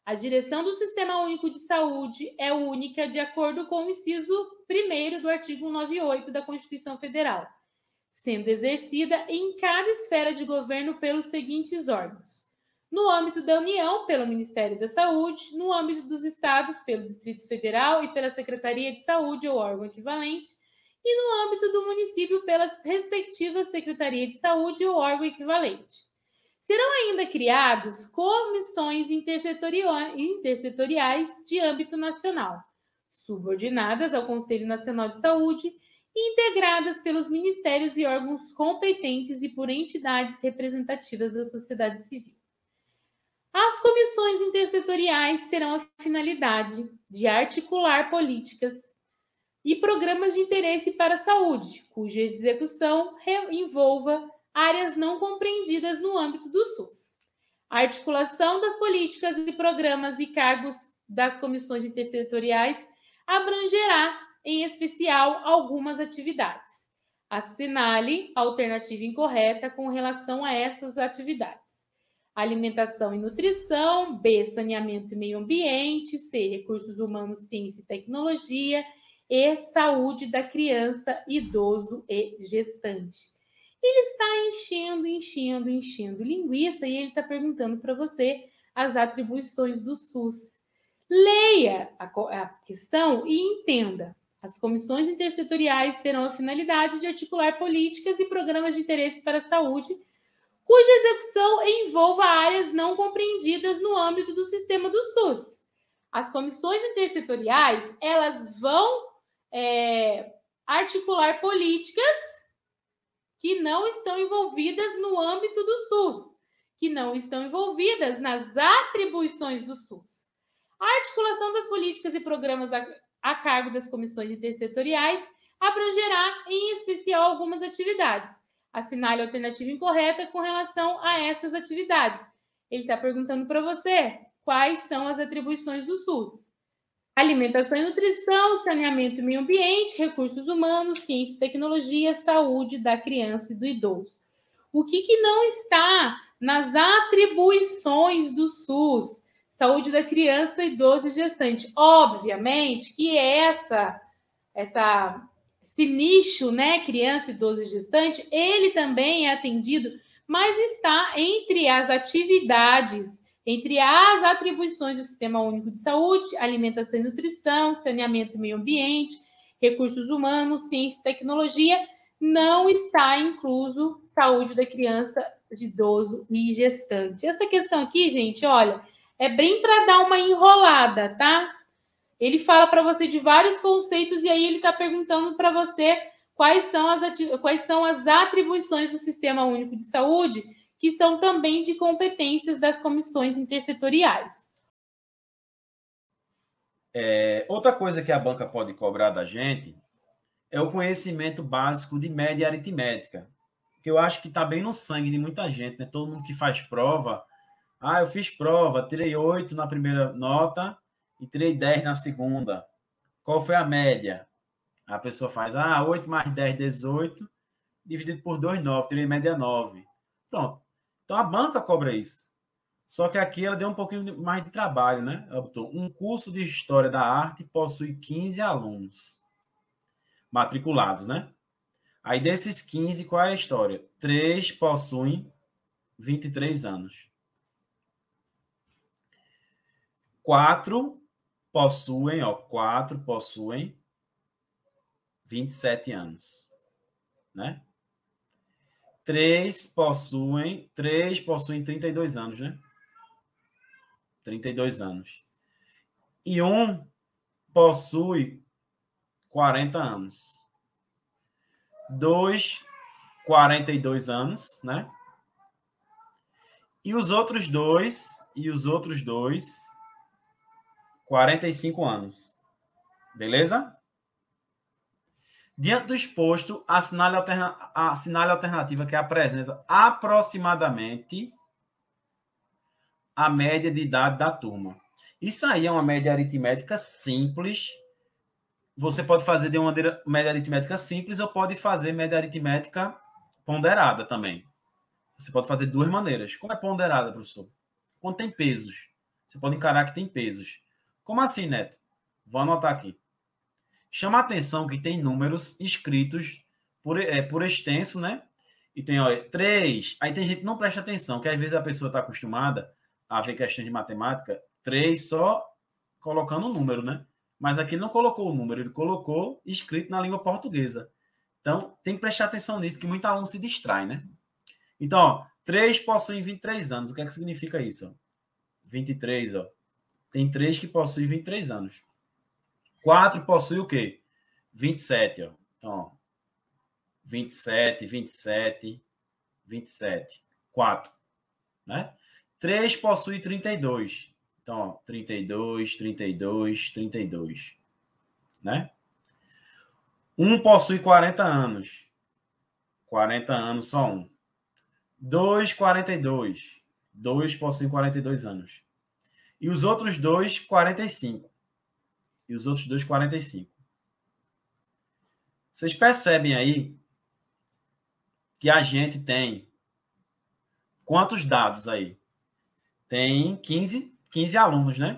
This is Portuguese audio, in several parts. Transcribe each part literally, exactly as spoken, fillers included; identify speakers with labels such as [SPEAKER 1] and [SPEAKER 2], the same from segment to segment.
[SPEAKER 1] A direção do Sistema Único de Saúde é única de acordo com o inciso primeiro do artigo cento e noventa e oito da Constituição Federal, sendo exercida em cada esfera de governo pelos seguintes âmbitos: no âmbito da União, pelo Ministério da Saúde; no âmbito dos estados, pelo Distrito Federal e pela Secretaria de Saúde ou órgão equivalente; e no âmbito do município, pelas respectivas Secretaria de Saúde ou órgão equivalente. Serão ainda criados comissões intersetoriais de âmbito nacional, subordinadas ao Conselho Nacional de Saúde e integradas pelos ministérios e órgãos competentes e por entidades representativas da sociedade civil. As comissões intersetoriais terão a finalidade de articular políticas e programas de interesse para a saúde, cuja execução envolva áreas não compreendidas no âmbito do SUS. A articulação das políticas e programas e cargos das comissões intersetoriais abrangerá, em especial, algumas atividades. Assinale a alternativa incorreta com relação a essas atividades: alimentação e nutrição; B, saneamento e meio ambiente; C, recursos humanos, ciência e tecnologia; e saúde da criança, idoso e gestante. Ele está enchendo, enchendo, enchendo linguiça e ele está perguntando para você as atribuições do SUS. Leia a, a questão e entenda. As comissões intersetoriais terão a finalidade de articular políticas e programas de interesse para a saúde, cuja execução envolva áreas não compreendidas no âmbito do sistema do SUS. As comissões intersetoriais, elas vão é, articular políticas que não estão envolvidas no âmbito do SUS, que não estão envolvidas nas atribuições do SUS. A articulação das políticas e programas a, a cargo das comissões intersetoriais abrangerá, em especial, algumas atividades. Assinale a alternativa incorreta com relação a essas atividades. Ele está perguntando para você quais são as atribuições do SUS: alimentação e nutrição; saneamento e meio ambiente; recursos humanos, ciência e tecnologia; saúde da criança e do idoso. O que, que não está nas atribuições do SUS? Saúde da criança, idoso e gestante. Obviamente que essa, essa, esse nicho, né, criança, idoso e gestante, ele também é atendido, mas está entre as atividades, entre as atribuições do Sistema Único de Saúde: alimentação e nutrição; saneamento e meio ambiente; recursos humanos, ciência e tecnologia. Não está incluso saúde da criança, de idoso e gestante. Essa questão aqui, gente, olha, é bem para dar uma enrolada, tá? Ele fala para você de vários conceitos e aí ele está perguntando para você quais são, as quais são as atribuições do Sistema Único de Saúde, que são também de competências das comissões intersetoriais.
[SPEAKER 2] É, outra coisa que a banca pode cobrar da gente é o conhecimento básico de média e aritmética, que eu acho que está bem no sangue de muita gente, né? Todo mundo que faz prova, ah, eu fiz prova, tirei oito na primeira nota e tirei dez na segunda. Qual foi a média? A pessoa faz, ah, oito mais dez, dezoito, dividido por dois, nove, tirei média nove. Pronto. Então, a banca cobra isso. Só que aqui ela deu um pouquinho mais de trabalho, né? Ela botou: um curso de História da Arte possui quinze alunos matriculados, né? Aí, desses quinze, qual é a história? Três possuem vinte e três anos. Quatro possuem, ó, quatro possuem vinte e sete anos, né? Três possuem, três possuem trinta e dois anos, né? trinta e dois anos. E um possui quarenta anos. Dois, quarenta e dois anos, né? E os outros dois, e os outros dois, quarenta e cinco anos. Beleza? Diante do exposto, assinale, alterna... assinale a alternativa que apresenta aproximadamente a média de idade da turma. Isso aí é uma média aritmética simples. Você pode fazer de uma média aritmética simples ou pode fazer média aritmética ponderada também. Você pode fazer de duas maneiras. Como é ponderada, professor? Quando tem pesos. Você pode encarar que tem pesos. Como assim, Neto? Vou anotar aqui. Chama a atenção que tem números escritos por, é, por extenso, né? E tem, olha, três. Aí tem gente que não presta atenção, que às vezes a pessoa está acostumada a ver questões de matemática, três só colocando o número, né? Mas aqui ele não colocou o número, ele colocou escrito na língua portuguesa. Então, tem que prestar atenção nisso, que muito aluno se distrai, né? Então, ó, três possuem vinte e três anos. O que é que significa isso? Ó? vinte e três, ó. Tem três que possuem vinte e três anos. quatro possui o quê? vinte e sete, ó. Então, ó, vinte e sete, vinte e sete, vinte e sete. quatro, né? três possui trinta e dois. Então, ó, trinta e dois, trinta e dois, trinta e dois, né? um possui quarenta anos. quarenta anos, só um. dois, quarenta e dois. dois possuem quarenta e dois anos. E os outros dois, quarenta e cinco. E os outros dois, quarenta e cinco. Vocês percebem aí que a gente tem quantos dados aí? Tem quinze, quinze alunos, né?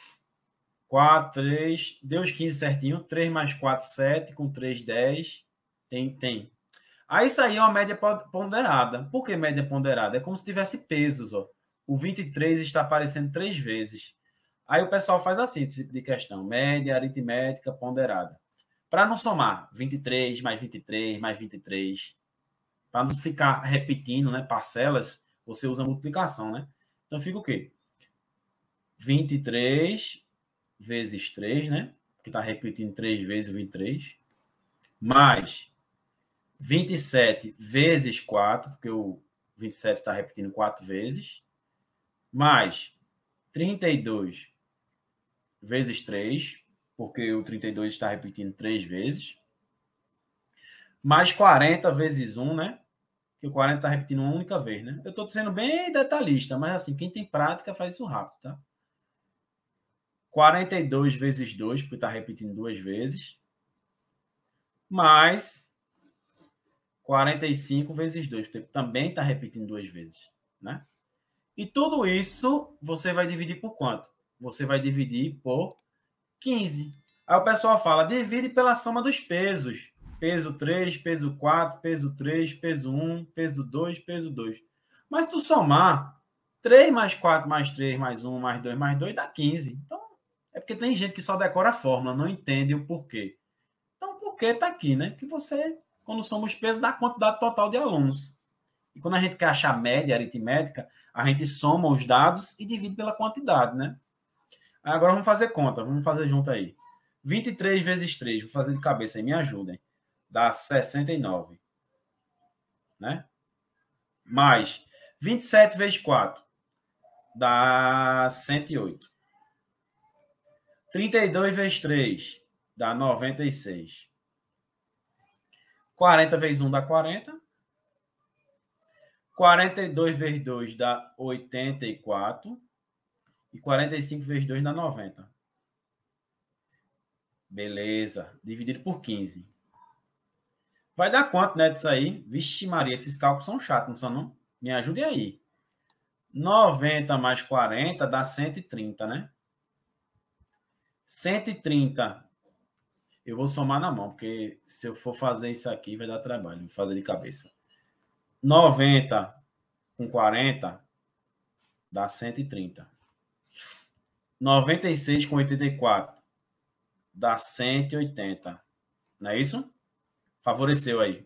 [SPEAKER 2] quatro, três, deu os quinze certinho. três mais quatro, sete, com três, dez. Tem, tem. Aí isso aí é uma média ponderada. Por que média ponderada? É como se tivesse pesos, ó. O vinte e três está aparecendo três vezes. Aí o pessoal faz assim, esse tipo de questão. Média aritmética ponderada. Para não somar vinte e três mais vinte e três mais vinte e três. Para não ficar repetindo, né, parcelas, você usa multiplicação, né? Então fica o quê? vinte e três vezes três, né? Que está repetindo três vezes vinte e três. Mais vinte e sete vezes quatro, porque o vinte e sete está repetindo quatro vezes. Mais trinta e dois vezes três, porque o trinta e dois está repetindo três vezes. Mais quarenta vezes um, né? Que o quarenta está repetindo uma única vez, né? Eu estou sendo bem detalhista, mas assim, quem tem prática faz isso rápido, tá? quarenta e dois vezes dois, porque está repetindo duas vezes. Mais quarenta e cinco vezes dois, porque também está repetindo duas vezes, né? E tudo isso você vai dividir por quanto? Você vai dividir por quinze. Aí o pessoal fala, divide pela soma dos pesos. Peso três, peso quatro, peso três, peso um, peso dois, peso dois. Mas se tu somar, três mais quatro mais três mais um mais dois mais dois dá quinze. Então, é porque tem gente que só decora a fórmula, não entende o porquê. Então, o porquê está aqui, né? Que você, quando soma os pesos, dá a quantidade total de alunos. E quando a gente quer achar média aritmética, a gente soma os dados e divide pela quantidade, né? Agora vamos fazer conta, vamos fazer junto aí. vinte e três vezes três, vou fazer de cabeça aí, me ajudem. Dá sessenta e nove. Né? Mais vinte e sete vezes quatro, dá cento e oito. trinta e dois vezes três, dá noventa e seis. quarenta vezes um dá quarenta. quarenta e dois vezes dois dá oitenta e quatro. E quarenta e cinco vezes dois dá noventa. Beleza. Dividido por quinze. Vai dar quanto, né, disso aí? Vixe Maria, esses cálculos são chatos, não são não? Me ajudem aí. noventa mais quarenta dá cento e trinta, né? cento e trinta. Eu vou somar na mão, porque se eu for fazer isso aqui vai dar trabalho. Vou fazer de cabeça. noventa com quarenta dá cento e trinta. noventa e seis com oitenta e quatro dá cento e oitenta. Não é isso? Favoreceu aí.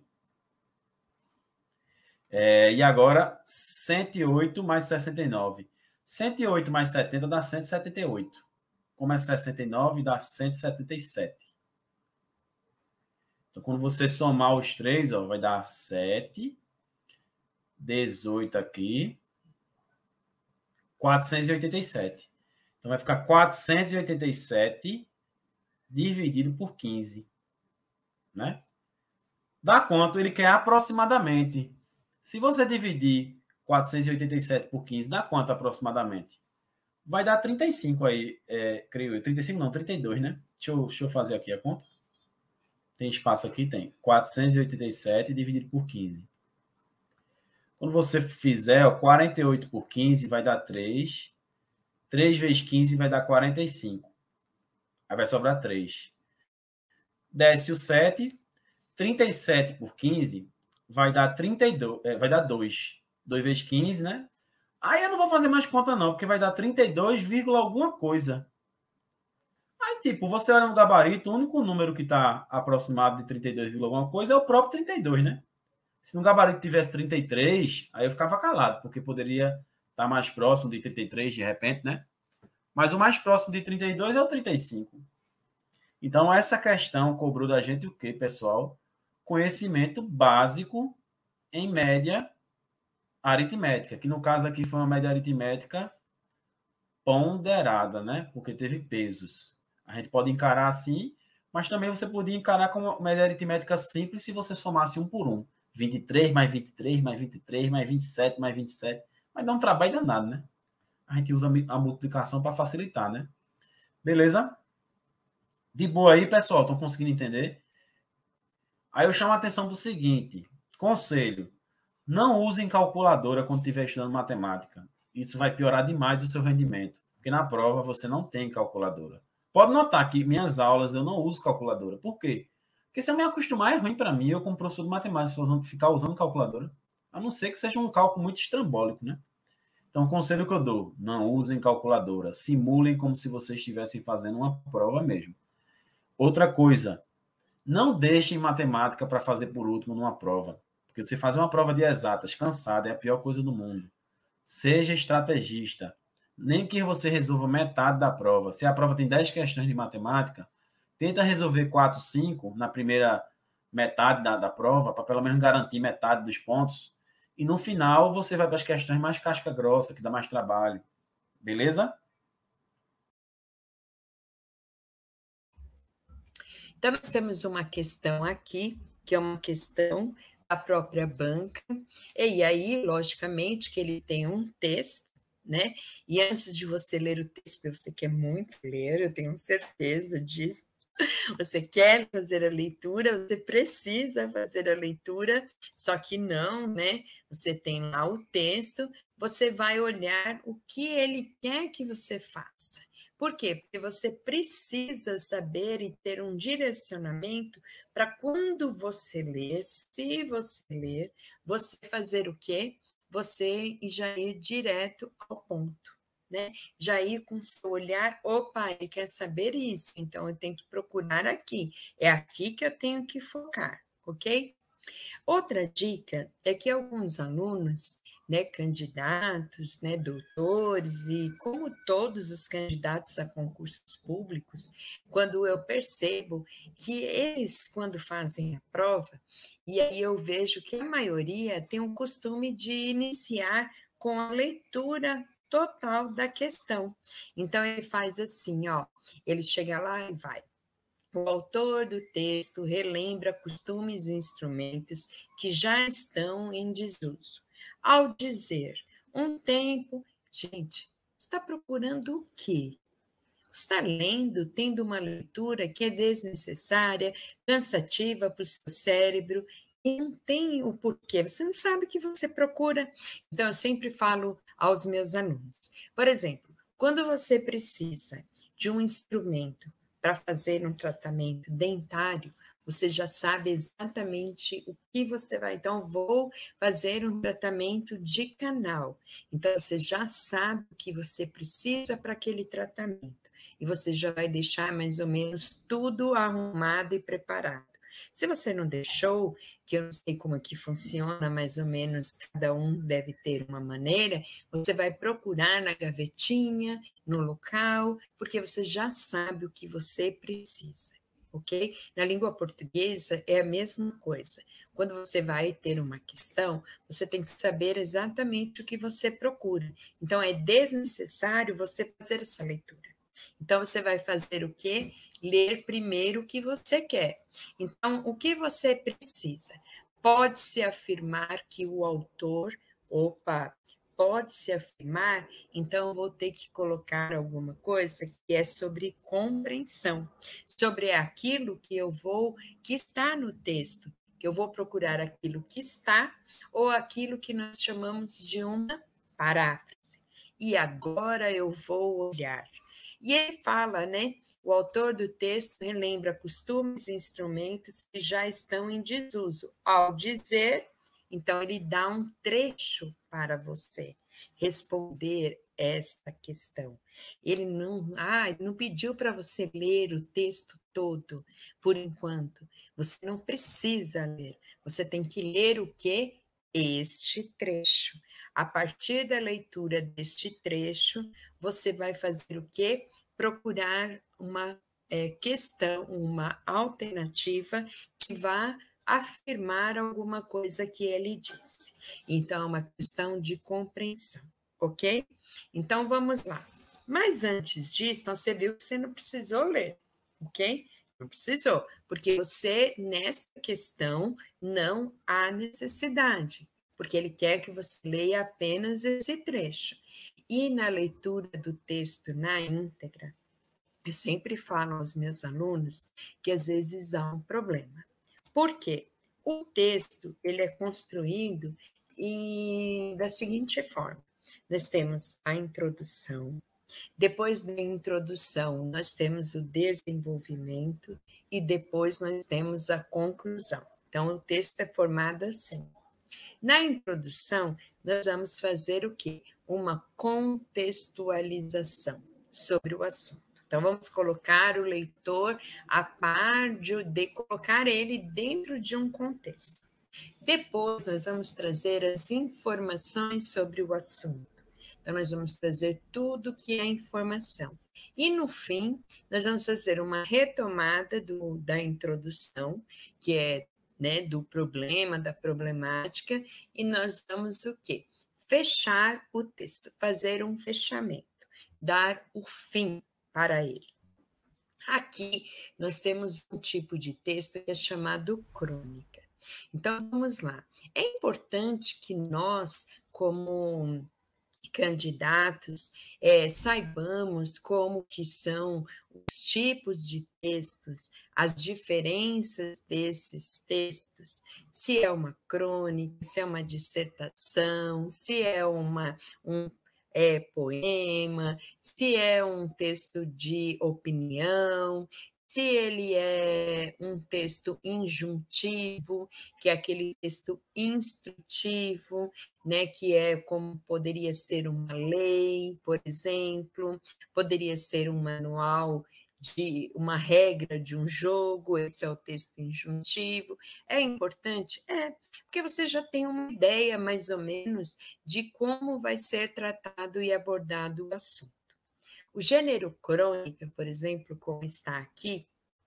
[SPEAKER 2] É, e agora, cento e oito mais sessenta e nove. cento e oito mais setenta dá cento e setenta e oito. Como é sessenta e nove, dá cento e setenta e sete. Então, quando você somar os três, ó, vai dar sete, dezoito aqui, quatrocentos e oitenta e sete. Então, vai ficar quatrocentos e oitenta e sete dividido por quinze. Né? Dá quanto? Ele quer aproximadamente. Se você dividir quatrocentos e oitenta e sete por quinze, dá quanto aproximadamente? Vai dar trinta e cinco aí, é, creio eu. trinta e cinco não, trinta e dois, né? Deixa eu, deixa eu fazer aqui a conta. Tem espaço aqui? Tem. quatrocentos e oitenta e sete dividido por quinze. Quando você fizer, ó, quarenta e oito por quinze vai dar três. três vezes quinze vai dar quarenta e cinco. Aí vai sobrar três. Desce o sete. trinta e sete por quinze vai dar trinta e dois, é, vai dar dois. dois vezes quinze, né? Aí eu não vou fazer mais conta não, porque vai dar trinta e dois, alguma coisa. Aí, tipo, você olha no gabarito, o único número que está aproximado de trinta e dois, alguma coisa é o próprio trinta e dois, né? Se no gabarito tivesse trinta e três, aí eu ficava calado, porque poderia estar mais próximo de trinta e três de repente, né? Mas o mais próximo de trinta e dois é o trinta e cinco. Então, essa questão cobrou da gente o quê, pessoal? Conhecimento básico em média aritmética, que no caso aqui foi uma média aritmética ponderada, né? Porque teve pesos. A gente pode encarar assim, mas também você podia encarar como uma média aritmética simples se você somasse um por um. vinte e três mais vinte e três mais vinte e três mais vinte e sete mais vinte e sete. Mas dá um trabalho danado, né? A gente usa a multiplicação para facilitar, né? Beleza? De boa aí, pessoal? Estão conseguindo entender? Aí eu chamo a atenção do seguinte. Conselho. Não usem calculadora quando estiver estudando matemática. Isso vai piorar demais o seu rendimento. Porque na prova você não tem calculadora. Pode notar que minhas aulas eu não uso calculadora. Por quê? Porque se eu me acostumar é ruim para mim, eu como professor de matemática, ficar usando calculadora. A não ser que seja um cálculo muito estrambólico, né? Então, o conselho que eu dou, não usem calculadora. Simulem como se vocês estivessem fazendo uma prova mesmo. Outra coisa, não deixem matemática para fazer por último numa prova. Porque você fazer uma prova de exatas cansada é a pior coisa do mundo. Seja estrategista. Nem que você resolva metade da prova. Se a prova tem dez questões de matemática, tenta resolver quatro, cinco na primeira metade da, da prova, para pelo menos garantir metade dos pontos. E no final você vai para as questões mais casca grossa, que dá mais trabalho. Beleza?
[SPEAKER 3] Então, nós temos uma questão aqui, que é uma questão da própria banca, e aí, logicamente, que ele tem um texto, né? E antes de você ler o texto, você quer muito ler, eu tenho certeza disso, você quer fazer a leitura, você precisa fazer a leitura, só que não, né? Você tem lá o texto, você vai olhar o que ele quer que você faça. Por quê? Porque você precisa saber e ter um direcionamento para quando você ler, se você ler, você fazer o quê? Você já ir direto ao ponto. Né? Já ir com o seu olhar, opa, ele quer saber isso, então eu tenho que procurar aqui, é aqui que eu tenho que focar, ok? Outra dica é que alguns alunos, né, candidatos, né, doutores e como todos os candidatos a concursos públicos, quando eu percebo que eles, quando fazem a prova, e aí eu vejo que a maioria tem o costume de iniciar com a leitura total da questão. Então, ele faz assim, ó, ele chega lá e vai. O autor do texto relembra costumes e instrumentos que já estão em desuso. Ao dizer um tempo, gente, está procurando o quê? Está lendo, tendo uma leitura que é desnecessária, cansativa para o seu cérebro, e não tem o porquê, você não sabe o que você procura. Então, eu sempre falo aos meus alunos, por exemplo, quando você precisa de um instrumento para fazer um tratamento dentário, você já sabe exatamente o que você vai. Então, vou fazer um tratamento de canal. Então, você já sabe o que você precisa para aquele tratamento. E você já vai deixar mais ou menos tudo arrumado e preparado. Se você não deixou, que eu não sei como é que funciona, mais ou menos cada um deve ter uma maneira, você vai procurar na gavetinha, no local, porque você já sabe o que você precisa, ok? Na língua portuguesa é a mesma coisa. Quando você vai ter uma questão, você tem que saber exatamente o que você procura. Então, é desnecessário você fazer essa leitura. Então, você vai fazer o quê? Ler primeiro o que você quer. Então, o que você precisa? Pode-se afirmar que o autor, opa, pode-se afirmar, então vou ter que colocar alguma coisa que é sobre compreensão, sobre aquilo que eu vou, que está no texto, que eu vou procurar aquilo que está, ou aquilo que nós chamamos de uma paráfrase. e agora eu vou olhar. E ele fala, né? O autor do texto relembra costumes e instrumentos que já estão em desuso. Ao dizer, então ele dá um trecho para você responder esta questão. Ele não, ah, ele não pediu para você ler o texto todo, por enquanto. Você não precisa ler. Você tem que ler o quê? Este trecho. A partir da leitura deste trecho, você vai fazer o quê? Procurar uma é, questão, uma alternativa que vá afirmar alguma coisa que ele disse. Então, é uma questão de compreensão, ok? Então, vamos lá. Mas antes disso, então, você viu que você não precisou ler, ok? Não precisou, porque você, nessa questão, não há necessidade, porque ele quer que você leia apenas esse trecho. E na leitura do texto na íntegra, eu sempre falo aos meus alunos que às vezes há um problema. Por quê? O texto ele é construído em, da seguinte forma: nós temos a introdução, depois da introdução nós temos o desenvolvimento e depois nós temos a conclusão. Então, o texto é formado assim. Na introdução, nós vamos fazer o quê? Uma contextualização sobre o assunto. Então, vamos colocar o leitor a par de, de colocar ele dentro de um contexto. Depois, nós vamos trazer as informações sobre o assunto. Então, nós vamos trazer tudo que é informação. E, no fim, nós vamos fazer uma retomada do, da introdução, que é, né, do problema, da problemática, e nós vamos o quê? Fechar o texto, fazer um fechamento, dar o fim para ele. Aqui nós temos um tipo de texto que é chamado crônica. Então, vamos lá. É importante que nós, como candidatos, é, saibamos como que são os tipos de textos, as diferenças desses textos, se é uma crônica, se é uma dissertação, se é uma, um é, poema, se é um texto de opinião, se ele é um texto injuntivo, que é aquele texto instrutivo, né, que é como poderia ser uma lei, por exemplo, poderia ser um manual de uma regra de um jogo, esse é o texto injuntivo. É importante? É, porque você já tem uma ideia, mais ou menos, de como vai ser tratado e abordado o assunto. O gênero crônica, por exemplo, como está aqui,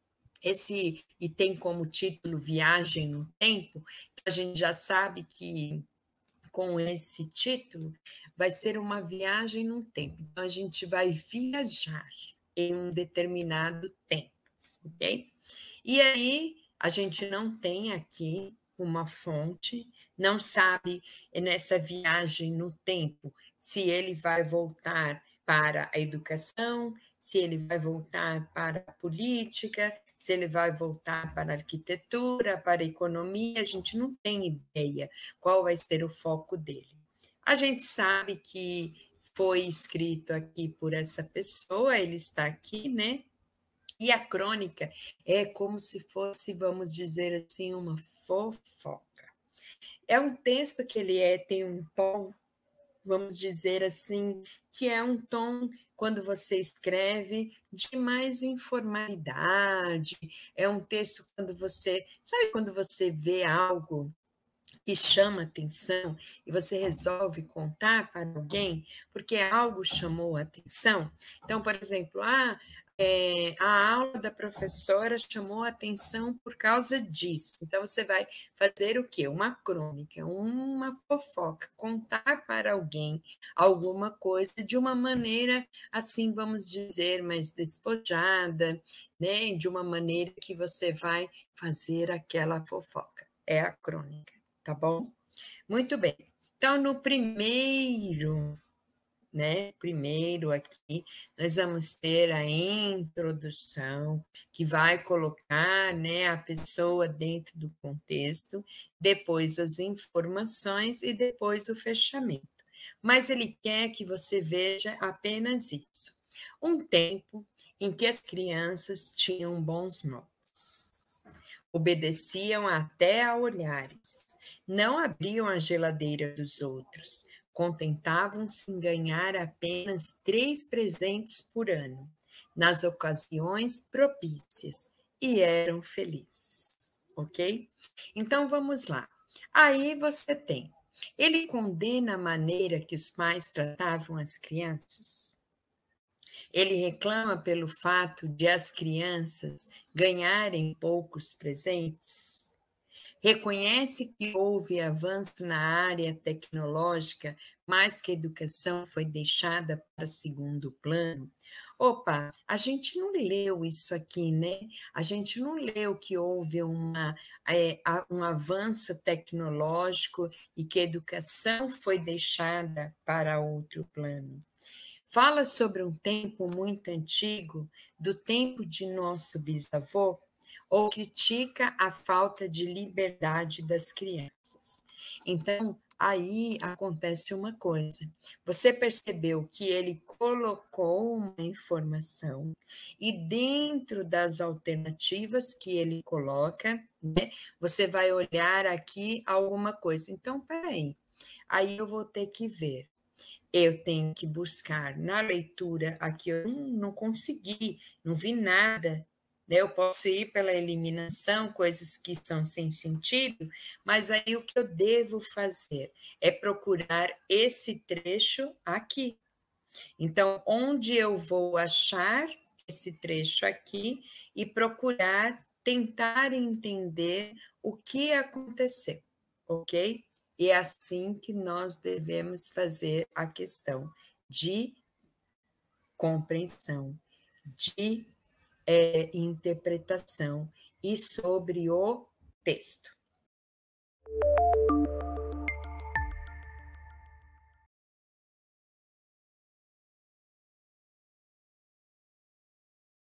[SPEAKER 3] esse, e tem como título Viagem no Tempo, a gente já sabe que com esse título vai ser uma viagem no tempo. Então, a gente vai viajar em um determinado tempo, ok? E aí, a gente não tem aqui uma fonte, não sabe nessa viagem no tempo se ele vai voltar para a educação, se ele vai voltar para a política, se ele vai voltar para a arquitetura, para a economia, a gente não tem ideia qual vai ser o foco dele. A gente sabe que foi escrito aqui por essa pessoa, ele está aqui, né? E a crônica é como se fosse, vamos dizer assim, uma fofoca. É um texto que ele é, tem um tom, vamos dizer assim, que é um tom, quando você escreve, de mais informalidade, é um texto quando você, sabe quando você vê algo que chama atenção e você resolve contar para alguém, porque algo chamou a atenção? Então, por exemplo, ah, é, a aula da professora chamou a atenção por causa disso. Então, você vai fazer o quê? Uma crônica, uma fofoca, contar para alguém alguma coisa de uma maneira, assim, vamos dizer, mais despojada, né? De uma maneira que você vai fazer aquela fofoca. É a crônica, tá bom? Muito bem. Então, no primeiro... Né? Primeiro aqui, nós vamos ter a introdução, que vai colocar, né, a pessoa dentro do contexto, depois as informações e depois o fechamento. mas ele quer que você veja apenas isso. Um tempo em que as crianças tinham bons modos, obedeciam até a olhares, não abriam a geladeira dos outros, contentavam-se em ganhar apenas três presentes por ano, nas ocasiões propícias, e eram felizes, ok? Então vamos lá. Aí você tem, ele condena a maneira que os pais tratavam as crianças. Ele reclama pelo fato de as crianças ganharem poucos presentes. Reconhece que houve avanço na área tecnológica, mas que a educação foi deixada para segundo plano. Opa, a gente não leu isso aqui, né? A gente não leu que houve uma, é, um avanço tecnológico e que a educação foi deixada para outro plano. Fala sobre um tempo muito antigo, do tempo de nosso bisavô, ou critica a falta de liberdade das crianças. Então, aí acontece uma coisa. Você percebeu que ele colocou uma informação e dentro das alternativas que ele coloca, né, você vai olhar aqui alguma coisa. Então, peraí, aí eu vou ter que ver. Eu tenho que buscar na leitura, aqui eu não consegui, não vi nada, né? Eu posso ir pela eliminação, coisas que são sem sentido, mas aí o que eu devo fazer é procurar esse trecho aqui. Então, onde eu vou achar esse trecho aqui e procurar tentar entender o que aconteceu, ok? E é assim que nós devemos fazer a questão de compreensão, de é, interpretação e sobre o texto.